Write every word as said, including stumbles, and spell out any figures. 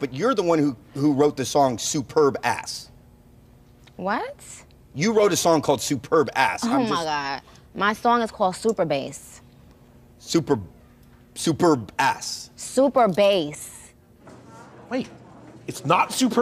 but you're the one who, who wrote the song Superb Ass. What? You wrote a song called Superb Ass. Oh I'm my just, God. My song is called Super Bass. Super, Superb Ass. Super Bass. Wait, it's not Super